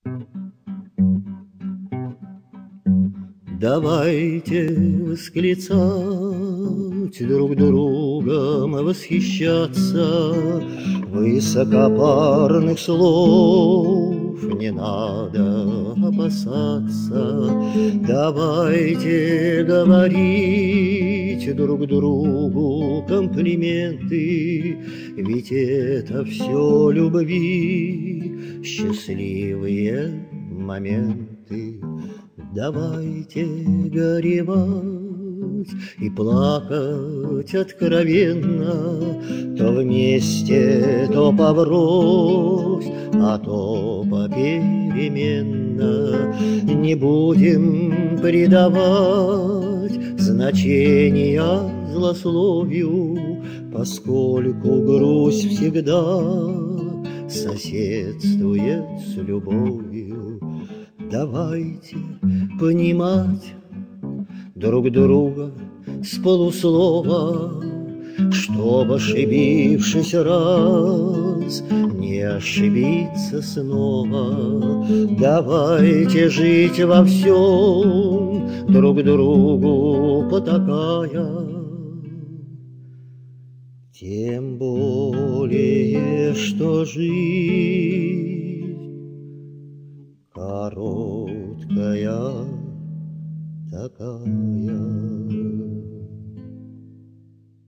Давайте восклицать, друг другом восхищаться, высокопарных слов не надо опасаться. Давайте говорить друг другу комплименты, ведь это все любви, счастливые моменты. Давайте горевать и плакать откровенно, то вместе, то поврось, а то попеременно. Не будем придавать значения злословию, поскольку грусть всегда соседствует с любовью. Давайте понимать друг друга с полуслова, чтоб, ошибившись раз, не ошибиться снова. Давайте жить во всем, друг другу потакая, тем более, что жизнь короткая такая.